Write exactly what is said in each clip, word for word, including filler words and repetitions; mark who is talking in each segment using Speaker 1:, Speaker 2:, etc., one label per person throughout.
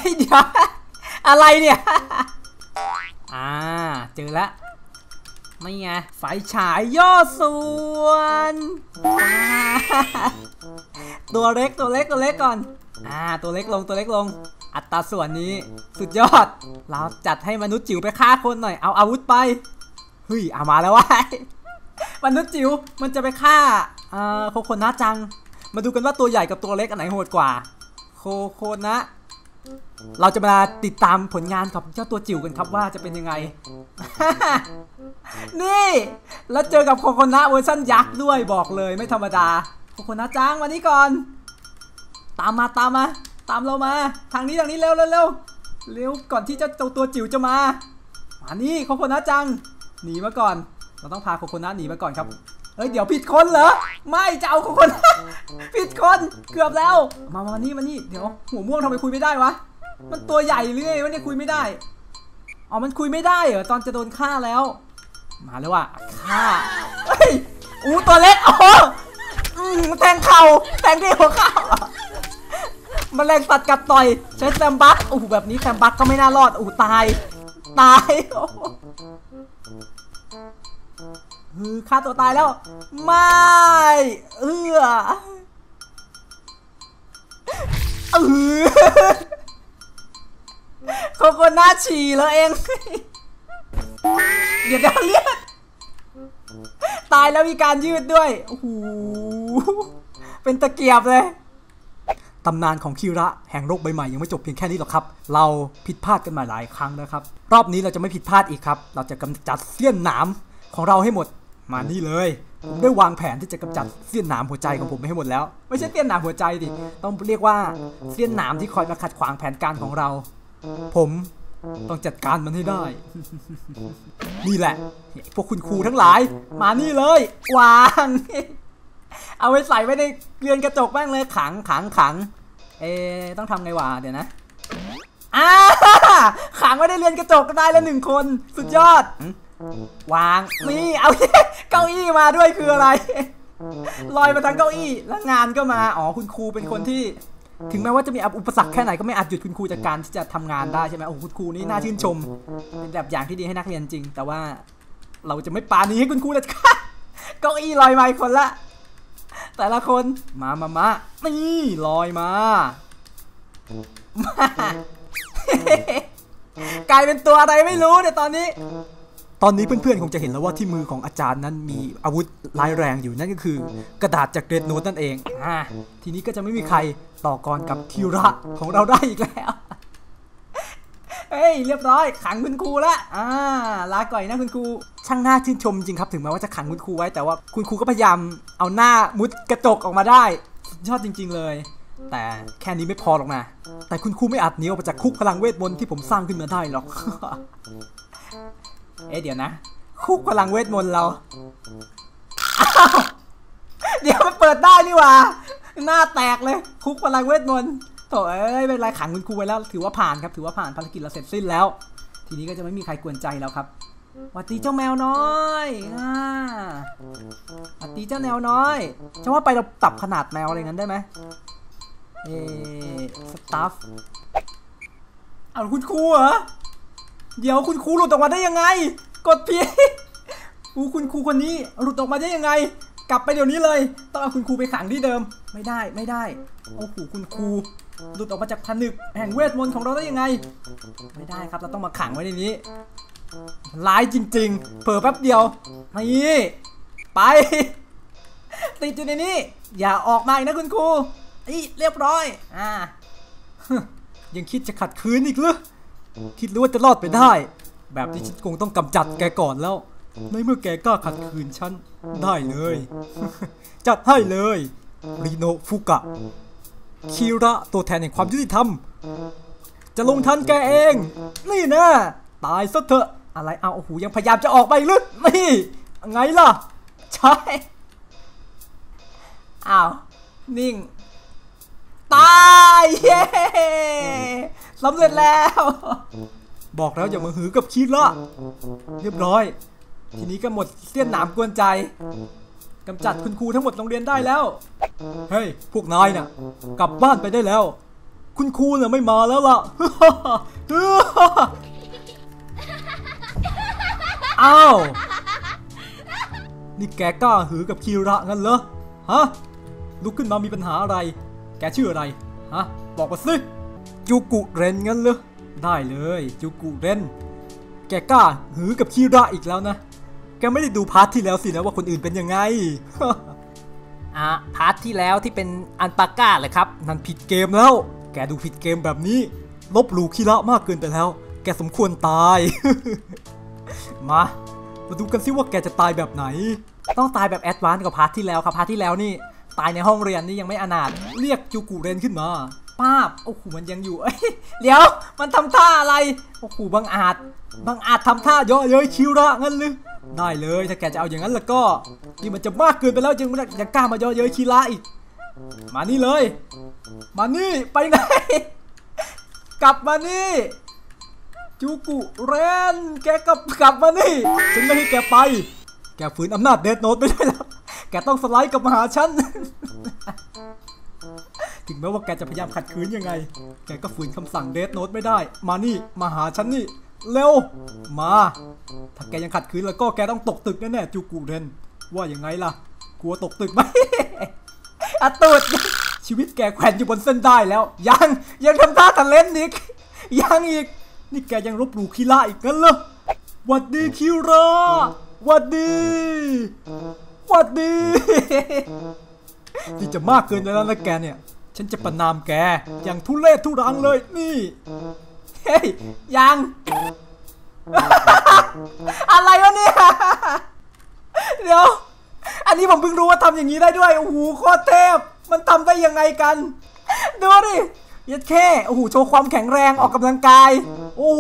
Speaker 1: เดี๋ยวอะไรเนี่ยอ่าเจอแล้วไม่ไงไฟฉายย่อส่วนตัวเล็กตัวเล็กตัวเล็กก่อนอ่าตัวเล็กลงตัวเล็กลงอัตราส่วนนี้สุดยอดเราจัดให้มนุษย์จิ๋วไปฆ่าคนหน่อยเอาอาวุธไปเฮ้ยเอามาแล้ววะมนุษย์จิ๋วมันจะไปฆ่าอ่าโคโคนะจังมาดูกันว่าตัวใหญ่กับตัวเล็กอันไหนโหดกว่าโคโคนะเราจะมาติดตามผลงานกับเจ้าตัวจิ๋วกันครับว่าจะเป็นยังไง นี่แล้วเจอกับโคโคนะเวอร์ชันยักษ์ด้วยบอกเลยไม่ธรรมดาโคโคนะจังมานี่ก่อนตามมาตามมาตามเรามาทางนี้ทางนี้เร็วเร็วเร็วเร็วก่อนที่เจ้าตัวจิ๋วจะมามานี่โคโคนะจังหนีมาก่อนเราต้องพาโคโคนะหนีมาก่อนครับเฮ้ยเดี๋ยวผิดคนเหรอไม่จะเอาโคโคนะผิดคนเกือบแล้วมามานี่มานี่เดี๋ยวหัวม่วงทำไมคุยไม่ได้วะมันตัวใหญ่เรื่อยวะเนี่ยคุยไม่ได้อ๋อมันคุยไม่ได้เหรอตอนจะโดนฆ่าแล้วมาแล้วว่ะฆ่าเฮ้ยอู้ตัวเล็กอ๋อแทงเข่าแทงที่หัวเข่ามันแรงสัตว์กัดต่อยใช้แซมบัคโอ้โหแบบนี้แซมบัคก็ไม่น่ารอดโอ้ตายตายคือฆ่าตัวตายแล้วไม่เออเออโคโคน่าฉี่แล้วเองเดี๋ยวเดี๋ยวเรียกตายแล้วมีการยืดด้วยโอ้โหเป็นตะเกียบเลยตำนานของคิระแห่งโลกใบใหม่ยังไม่จบเพียงแค่นี้หรอกครับเราผิดพลาดกันมาหลายครั้งนะครับรอบนี้เราจะไม่ผิดพลาดอีกครับเราจะกำจัดเสี้ยนหนามของเราให้หมดมานี่เลยผมได้วางแผนที่จะกำจัดเสี้ยนหนามหัวใจของผมให้หมดแล้วไม่ใช่เสี้ยนหนามหัวใจดิต้องเรียกว่าเสี้ยนหนามที่คอยมาขัดขวางแผนการของเราผมต้องจัดการมันให้ได้นี่แหละพวกคุณครูทั้งหลายมานี่เลยวางเอาไว้ใส่ไว้ในเรือนกระจกแม่งเลยขังขังขังเอต้องทำไงวะเดี๋ยวนะอ่าขังไว้ในเรือนกระจกก็ได้แล้วหนึ่งคนสุดยอดวางนี่เอาเก้าอี้มาด้วยคืออะไรลอยมาทั้งเก้าอี้แล้วงานก็มาอ๋อคุณครูเป็นคนที่ถึงแม้ว่าจะมีอุปสรรคแค่ไหนก็ไม่อาจหยุดคุณครูจากการที่จะทำงานได้ใช่ไหมโอ้คุณครูนี่น่าชื่นชมเป็นแบบอย่างที่ดีให้นักเรียนจริงแต่ว่าเราจะไม่ปานี้ให้คุณครูเลยค่ะเก้าอี้ลอยมาคนละแต่ละคนมามามานี่ลอยมากลายเป็นตัวอะไรไม่รู้ในตอนนี้ตอนนี้เพื่อนๆคงจะเห็นแล้วว่าที่มือของอาจารย์นั้นมีอาวุธร้ายแรงอยู่นั่นก็คือกระดาษจากเรดโน้ตนั่นเองอ่าทีนี้ก็จะไม่มีใครต่อกรกับคิระของเราได้อีกแล้วเฮ้ยเรียบร้อยขังคุณครูละอ่าลาก่อยนะคุณครูช่างน่าชื่นชมจริงครับถึงแม้ว่าจะขังคุณครูไว้แต่ว่าคุณครูก็พยายามเอาหน้ามุดกระจกออกมาได้ยอดจริงๆเลยแต่แค่นี้ไม่พอหรอกนะแต่คุณครูไม่อาจหนีออกมาจากคุกพลังเวทมนต์ที่ผมสร้างขึ้นมาได้หรอกเอ๊ะเดี๋ยวนะคุกพลังเวทมนต์เราเดี๋ยวมันเปิดได้นี่หว่าหน้าแตกเลยคุกพลังเวทมนต์โถ่เอ้ยเป็นไรขังคุณครูไว้แล้วถือว่าผ่านครับถือว่าผ่านภารกิจเราเสร็จสิ้นแล้วทีนี้ก็จะไม่มีใครกวนใจแล้วครับสวัสดีเจ้าแมวน้อยอ่าสวัสดีเจ้าแมวน้อยจะว่าไปเราปรับขนาดแมวอะไรงั้นได้ไหมเอ๊สตัฟเอาคุณครูเหรอเดี๋ยวคุณครูหลุดออกมาได้ยังไงกดพีอู้คุณครูคนนี้หลุดออกมาได้ยังไงกลับไปเดี๋ยวนี้เลยต้องเอาคุณครูไปขังที่เดิมไม่ได้ไม่ได้โอ้โหคุณครูหลุดออกมาจากผนึกแห่งเวทมนต์ของเราได้ยังไงไม่ได้ครับเราต้องมาขังไว้ในนี้ร้ายจริงๆเผลอแป๊บเดียวนี่ไปติดอยู่ในนี้อย่าออกมาอีกนะคุณครูอีเรียบร้อยอ่ายังคิดจะขัดขืนอีกหรือคิดว่าจะรอดไปได้แบบที่ฉันคงต้องกำจัดแกก่อนแล้วในเมื่อแกกล้าขัดขืนฉันได้เลยจัดให้เลยริโนฟุกะคิระตัวแทนแห่งความยุติธรรมจะลงทันแกเองนี่นะตายซะเถอะอะไรเอาโอ้โหยังพยายามจะออกไปลึกนี่ไงล่ะใช่อ้าวนิ่งตายเย้สำเร็จแล้วบอกแล้วอย่ามาหือกับคิระเรียบร้อยทีนี้ก็หมดเสี้ยนหนามกวนใจกำจัดคุณครูทั้งหมดโรงเรียนได้แล้วเฮ้ยพวกนายน่ะกลับบ้านไปได้แล้วคุณครูเนี่ยไม่มาแล้วล่ะ อ้าวนี่แกกล้าหือกับคีระงั้นเหรอฮะลุกขึ้นมามีปัญหาอะไรแกชื่ออะไรฮะบอกมาสิจูกุเรนงั้นเหรอได้เลยจูกุเรนแกกล้าหือกับคีระอีกแล้วนะแกไม่ได้ดูพาร์ทที่แล้วสินะว่าคนอื่นเป็นยังไง อ่ะพาร์ทที่แล้วที่เป็นอันปาก้าเลยครับนั่นผิดเกมแล้วแกดูผิดเกมแบบนี้ลบหลู่คีระมากเกินไปแล้วแกสมควรตาย มามาดูกันซิว่าแกจะตายแบบไหนต้องตายแบบแอดวานซ์กว่าพาร์ทที่แล้วครับพาร์ทที่แล้วนี่ตายในห้องเรียนนี่ยังไม่อนาถเรียกจูกุเรนขึ้นมาป้าบโอ้โหมันยังอยู่เอ้ยเดี๋ยวมันทำท่าอะไรโอ้โหบังอาจบังอาจทำท่าเยอะเย้ยคิวระงั้นหรือได้เลยถ้าแกจะเอาอย่างนั้นแล้วก็นี่มันจะมากเกินไปแล้วจึงยังกล้ามาเยอะเย้ยคิระอีกมานี่เลยมานี่ไปไหนกลับมานี่จูกุเรนแกกลับกลับมานี่ฉันไม่ให้แกไปแกฝืนอำนาจเดธโน้ตไม่ได้แล้วแกต้องสไลด์กลับมาหาฉัน ถึงแม้ว่าแกจะพยายามขัดขืนยังไงแกก็ฝืนคำสั่งเดธโน้ตไม่ได้มานี่มาหาฉันนี่เร็วมาถ้าแกยังขัดขืนแล้วก็แกต้องตกตึกแน่ๆจูกุเรนว่ายังไงล่ะกลัวตกตึกไหม อะตูดชีวิตแกแขวนอยู่บนเส้นได้แล้วยังยังทำท่าทะเลนอีกยังอีกนี่แกยังลบหลู่คีระอีกงั้นเหรอหวัดดีคีระหวัดดีหวัดดี ที่จะมากเกินไปแล้วนะแกเนี่ยฉันจะประนามแกอย่างทุเรศทุรังเลยนี่เฮ้ยยัง อะไรวะเนี่ยเดี๋ยวอันนี้ผมเพิ่งรู้ว่าทำอย่างนี้ได้ด้วยโอ้โหโคตรเทพมันทำได้ยังไงกันดูดิยัดแค่โอ้โหโชว์ความแข็งแรงออกกำลังกายโอ้โห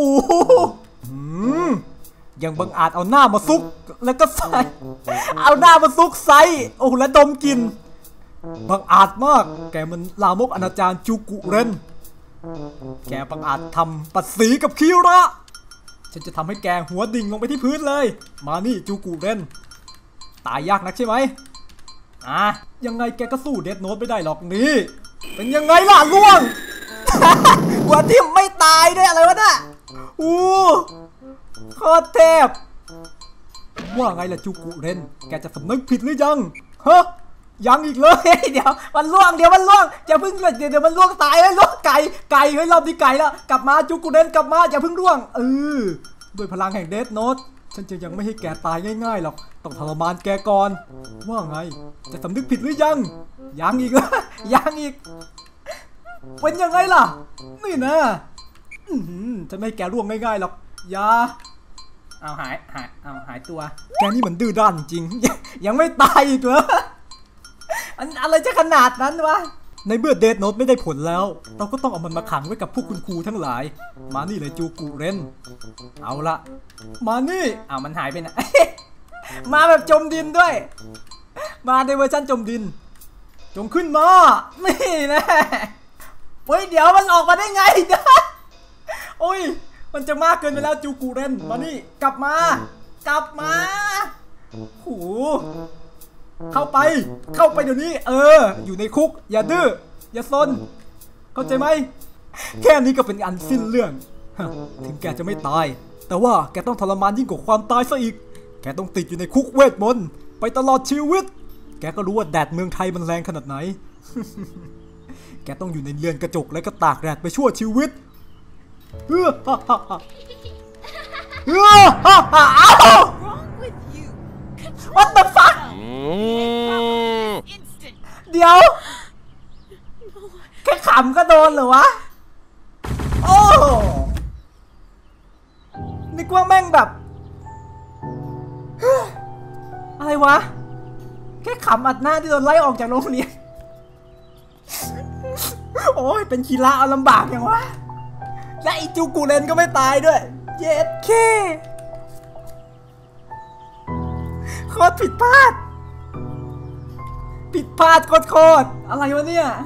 Speaker 1: ยังบังอาจเอาหน้ามาซุกแล้วก็ใส่เอาหน้ามาซุกใส่โอ้โหแล้วดมกลิ่นบังอาจมากแกมันลามกอนาจารจูกุเรนแกบังอาจทำปัดสีกับคิระฉันจะทำให้แกหัวดิ่งลงไปที่พื้นเลยมานี่จูกุเรนตายยากนักใช่ไหมอ่ะยังไงแกก็สู้เดธโน้ตไม่ได้หรอกนี่เป็นยังไงล่ะล่วง หัวทิ่มไม่ตายด้วยอะไรวะน่ะอู้โคตรเทพว่าไงล่ะจูกุเรนแกจะสำนึกผิดหรือยังฮะยังอีกเลยเดี๋ยวมันล่วงเดี๋ยวมันล่วงอย่าเพิ่งเดี๋ยวเดี๋ยวมันล่วงตายเลยล่วงไก่ไก่เฮ้ยรอบนี้ไก่แล้วกลับมาจูกุเรนกลับมาอย่าเพิ่งล่วงเออด้วยพลังแห่งเดธโน้ตฉันจะยังไม่ให้แกตายง่ายๆหรอกต้องทรมานแกก่อนว่าไงจะสำนึกผิดหรือยังยังอีกแล้วยังอีกเป็นยังไงล่ะนี่นะฉันไม่ให้แกล่วงง่ายๆหรอกอย่าเอาหายหายเอาหายตัวแกนี่เหมือนดื้อด้านจริงยังไม่ตายอีกเหรออันอะไรจะขนาดนั้นวะในเมื่อเดธโน้ตไม่ได้ผลแล้วเราก็ต้องเอามันมาขังไว้กับพวกคุณครูทั้งหลายมานี่เลยจูกุเรนเอาละมานี่อ้าวมันหายไปไหน มาแบบจมดินด้วยมาในเวอร์ชันจมดินจงขึ้นมานี่นะเฮ้ยเดี๋ยวมันออกมาได้ไงนะโอ้ยมันจะมากเกินไปแล้วจูกุเรนมานี่กลับมากลับมาโหเข้าไปเข้าไปเดี๋ยวนี้เอออยู่ในคุกอย่าดื้ออย่าซนเข้าใจไหมแค่นี้ก็เป็นอันสิ้นเรื่องถึงแกจะไม่ตายแต่ว่าแกต้องทรมานยิ่งกว่าความตายซะอีกแกต้องติดอยู่ในคุกเวทมนต์ไปตลอดชีวิตแกก็รู้ว่าแดดเมืองไทยมันแรงขนาดไหน แกต้องอยู่ในเรือนกระจกและก็ตากแดดไปชั่วชีวิตเฮ้อฮ่าฮ่าฮ่าเฮ้อฮ่าฮ่าอ้าว What the fuck เดี๋ยวแค่ขำก็โดนเหรอวะโอ้นึกว่าแม่งแบบอะไรวะแค่ขำอัดหน้าที่โดนไล่ออกจากโรงเรียนโอ้ยเป็นคีระเอาลำบากอย่างวะและไอจูกุเรนก็ไม่ตายด้วยเย็ดเคโคตรผิดพลาดผิดพลาดโคตรอะไรวะเนี่ย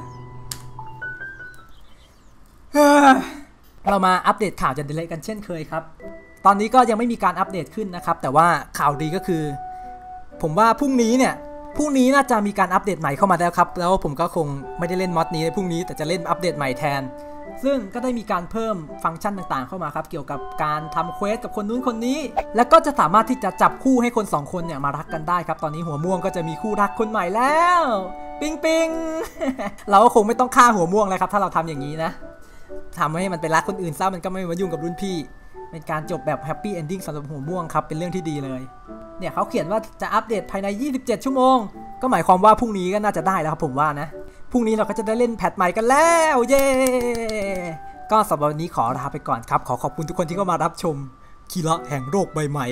Speaker 1: เรามาอัปเดตข่าวจันเดเลกันเช่นเคยครับตอนนี้ก็ยังไม่มีการอัปเดตขึ้นนะครับแต่ว่าข่าวดีก็คือผมว่าพรุ่งนี้เนี่ยพรุ่งนี้น่าจะมีการอัปเดตใหม่เข้ามาแล้วครับแล้วผมก็คงไม่ได้เล่นมอดนี้ในพรุ่งนี้แต่จะเล่นอัปเดตใหม่แทนซึ่งก็ได้มีการเพิ่มฟังก์ชันต่างๆเข้ามาครับเกี่ยวกับการทำเควสกับคนนู้นคนนี้แล้วก็จะสามารถที่จะจับคู่ให้คนสองคนเนี่ยมารักกันได้ครับตอนนี้หัวม่วงก็จะมีคู่รักคนใหม่แล้วปิงปิง เราก็คงไม่ต้องฆ่าหัวม่วงเลยครับถ้าเราทำอย่างนี้นะทำให้มันไปรักคนอื่นซะมันก็ไม่มายุ่งกับรุ่นพี่เป็นการจบแบบแฮปปี้เอนดิ้งสำหรับหัวม่วงครับเป็นเรื่องที่ดีเลยเนี่ยเขาเขียนว่าจะอัปเดตภายในยี่สิบเจ็ดชั่วโมงก็หมายความว่าพรุ่งนี้ก็น่าจะได้แล้วครับผมว่านะพรุ่งนี้เราก็จะได้เล่นแพทใหม่กันแล้วเย้ก็สำหรับวันนี้ขอลาไปก่อนครับขอขอบคุณทุกคนที่เข้ามารับชมคีระแห่งโลกใบใหม่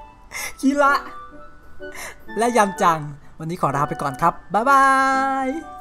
Speaker 1: คีระและยำจังวันนี้ขอลาไปก่อนครับบ๊ายบาย